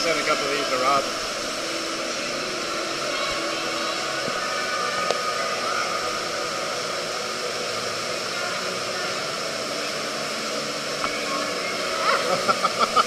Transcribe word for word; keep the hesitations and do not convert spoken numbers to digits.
send a couple of these to Rob. Ha ha ha ha!